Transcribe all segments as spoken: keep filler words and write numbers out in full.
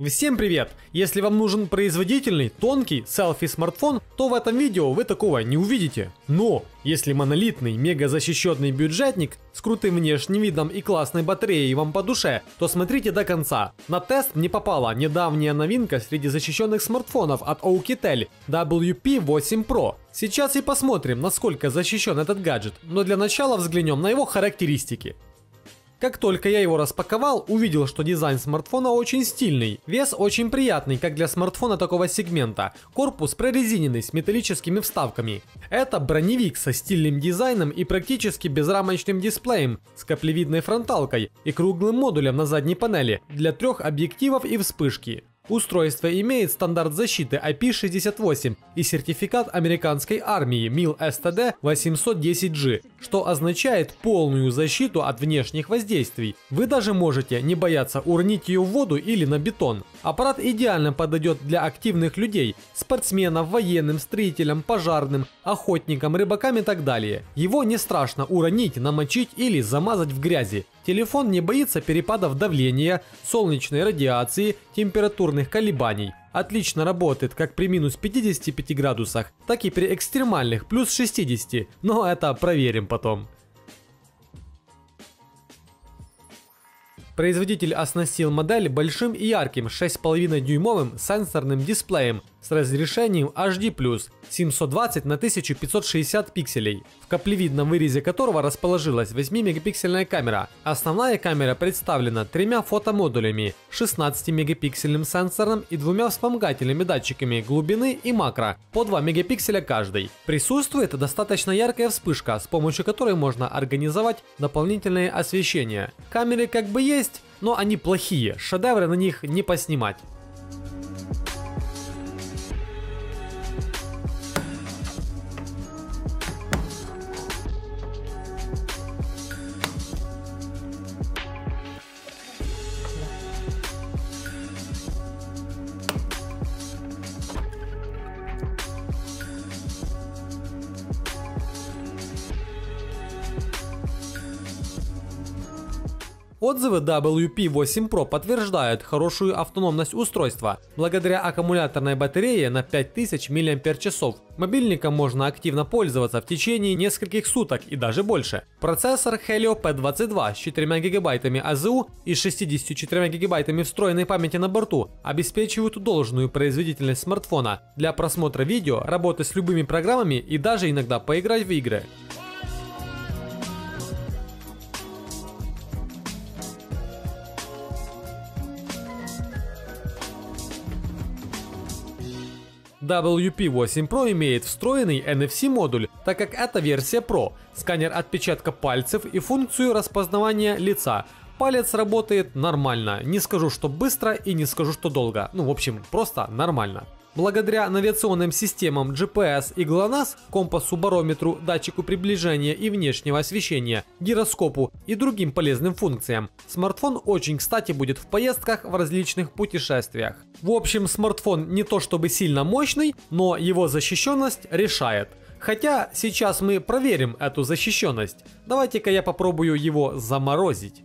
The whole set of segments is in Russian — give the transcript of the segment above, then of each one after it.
Всем привет! Если вам нужен производительный, тонкий селфи-смартфон, то в этом видео вы такого не увидите. Но, если монолитный, мега защищенный бюджетник с крутым внешним видом и классной батареей вам по душе, то смотрите до конца. На тест мне попала недавняя новинка среди защищенных смартфонов от Oukitel дабл ю пи восемь про. Сейчас и посмотрим, насколько защищен этот гаджет, но для начала взглянем на его характеристики. Как только я его распаковал, увидел, что дизайн смартфона очень стильный. Вес очень приятный, как для смартфона такого сегмента. Корпус прорезиненный с металлическими вставками. Это броневик со стильным дизайном и практически безрамочным дисплеем с каплевидной фронталкой и круглым модулем на задней панели для трех объективов и вспышки. Устройство имеет стандарт защиты ай пи шестьдесят восемь и сертификат американской армии мил эс ти ди восемьсот десять джи, что означает полную защиту от внешних воздействий. Вы даже можете не бояться уронить ее в воду или на бетон. Аппарат идеально подойдет для активных людей, спортсменов, военным, строителям, пожарным, охотникам, рыбакам и так далее. Его не страшно уронить, намочить или замазать в грязи. Телефон не боится перепадов давления, солнечной радиации, температурных колебаний. Отлично работает как при минус пятидесяти пяти градусах, так и при экстремальных плюс шестидесяти, но это проверим потом. Производитель оснастил модель большим и ярким шесть с половиной дюймовым сенсорным дисплеем с разрешением эйч ди плюс, семьсот двадцать на тысячу пятьсот шестьдесят пикселей, в каплевидном вырезе которого расположилась восьмимегапиксельная камера. Основная камера представлена тремя фотомодулями, шестнадцатимегапиксельным сенсором и двумя вспомогательными датчиками глубины и макро, по два мегапикселя каждый. Присутствует достаточно яркая вспышка, с помощью которой можно организовать дополнительное освещение. Камеры как бы есть, но они плохие, шедевры на них не поснимать. Отзывы дабл ю пи восемь про подтверждают хорошую автономность устройства. Благодаря аккумуляторной батарее на пять тысяч миллиампер-часов мобильником можно активно пользоваться в течение нескольких суток и даже больше. Процессор Helio пи двадцать два с четырьмя гигабайтами эй зэ ю и шестьюдесятью четырьмя гигабайтами встроенной памяти на борту обеспечивают должную производительность смартфона для просмотра видео, работы с любыми программами и даже иногда поиграть в игры. дабл ю пи восемь про имеет встроенный эн эф си модуль, так как это версия Pro, сканер отпечатка пальцев и функцию распознавания лица. Палец работает нормально, не скажу, что быстро и не скажу, что долго, ну в общем просто нормально. Благодаря навигационным системам джи пи эс и глонасс, компасу, барометру, датчику приближения и внешнего освещения, гироскопу и другим полезным функциям, смартфон очень кстати будет в поездках в различных путешествиях. В общем, смартфон не то чтобы сильно мощный, но его защищенность решает. Хотя сейчас мы проверим эту защищенность. Давайте-ка я попробую его заморозить.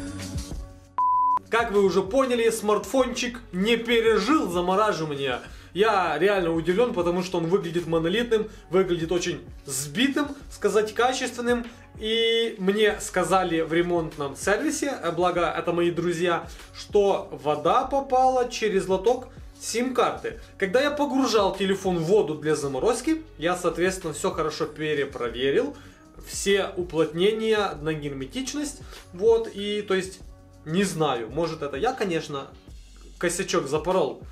Как вы уже поняли, смартфончик не пережил замораживание. Я реально удивлен, потому что он выглядит монолитным, выглядит очень сбитым, сказать качественным. И мне сказали в ремонтном сервисе, благо это мои друзья, что вода попала через лоток сим-карты. Когда я погружал телефон в воду для заморозки, я, соответственно, все хорошо перепроверил. Все уплотнения на герметичность. Вот, и, то есть, не знаю, может это я, конечно, косячок запорол,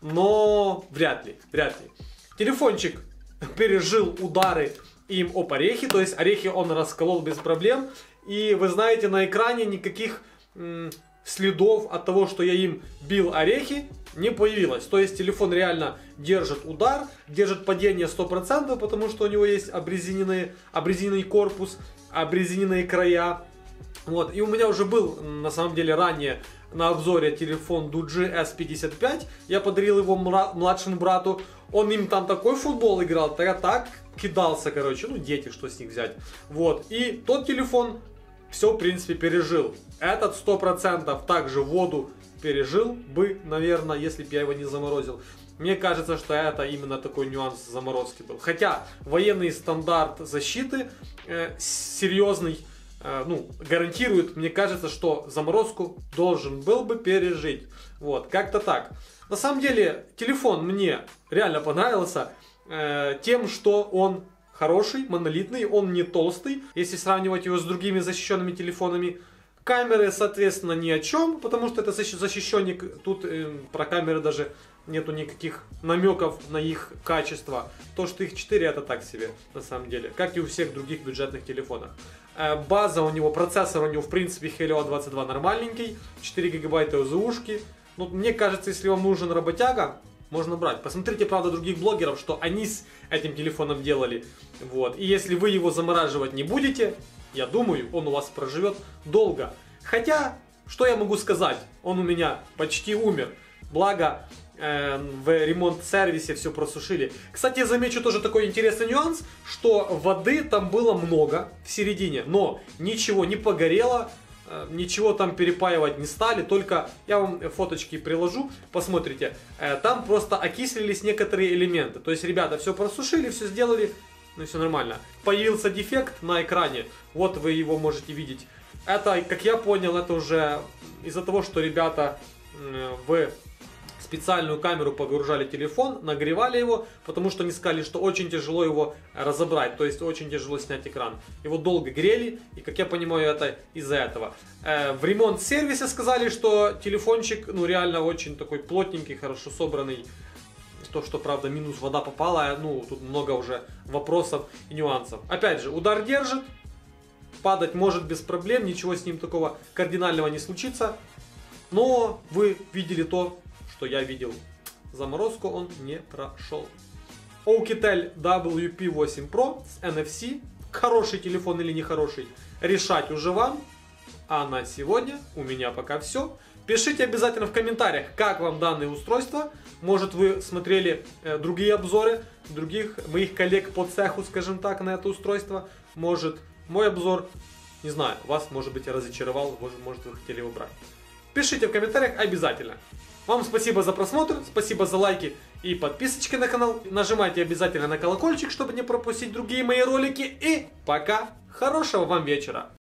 но вряд ли, вряд ли. Телефончик пережил удары им об орехи, то есть орехи он расколол без проблем. И вы знаете, на экране никаких м, следов от того, что я им бил орехи, не появилось. То есть телефон реально держит удар, держит падение сто процентов, потому что у него есть обрезиненный, обрезиненный корпус, обрезиненные края. Вот. И у меня уже был, на самом деле, ранее на обзоре телефон Doogee эс пятьдесят пять. Я подарил его младшему брату. Он им там такой футбол играл, я так кидался, короче. Ну, дети, что с них взять. Вот. И тот телефон все, в принципе, пережил. Этот сто процентов также воду пережил бы, наверное, если бы я его не заморозил. Мне кажется, что это именно такой нюанс заморозки был. Хотя военный стандарт защиты э, серьезный, э, ну, гарантирует, мне кажется, что заморозку должен был бы пережить. Вот, как-то так. На самом деле, телефон мне реально понравился э, тем, что он хороший, монолитный, он не толстый. Если сравнивать его с другими защищенными телефонами, камеры, соответственно, ни о чем, потому что это защищенник. Тут э, про камеры даже нету никаких намеков на их качество. То, что их четыре, это так себе, на самом деле. Как и у всех других бюджетных телефонов. Э, база у него, процессор у него, в принципе, Helio двадцать два нормальненький. четыре гигабайта ОЗУшки. Ну, мне кажется, если вам нужен работяга, можно брать. Посмотрите, правда, других блогеров, что они с этим телефоном делали. Вот. И если вы его замораживать не будете, я думаю, он у вас проживет долго. Хотя, что я могу сказать? Он у меня почти умер. Благо, э, в ремонт-сервисе все просушили. Кстати, я замечу тоже такой интересный нюанс, что воды там было много в середине, но ничего не погорело, э, ничего там перепаивать не стали. Только я вам фоточки приложу, посмотрите. Э, там просто окислились некоторые элементы. То есть, ребята, все просушили, все сделали. Ну, все нормально. Появился дефект на экране. Вот вы его можете видеть. Это, как я понял, это уже из-за того, что ребята в специальную камеру погружали телефон, нагревали его, потому что они сказали, что очень тяжело его разобрать, то есть очень тяжело снять экран. Его долго грели, и, как я понимаю, это из-за этого. В ремонт-сервисе сказали, что телефончик, ну, реально очень такой плотненький, хорошо собранный. То, что, правда, минус вода попала, ну, тут много уже вопросов и нюансов. Опять же, удар держит, падать может без проблем, ничего с ним такого кардинального не случится. Но вы видели то, что я видел. Заморозку он не прошел. Oukitel дабл ю пи восемь про с эн эф си. Хороший телефон или нехороший, решать уже вам. А на сегодня у меня пока все. Пишите обязательно в комментариях, как вам данное устройство. Может, вы смотрели э, другие обзоры других моих коллег по цеху, скажем так, на это устройство. Может, мой обзор, не знаю, вас, может быть, разочаровал, может, может вы хотели его брать. Пишите в комментариях обязательно. Вам спасибо за просмотр, спасибо за лайки и подписочки на канал. Нажимайте обязательно на колокольчик, чтобы не пропустить другие мои ролики. И пока! Хорошего вам вечера!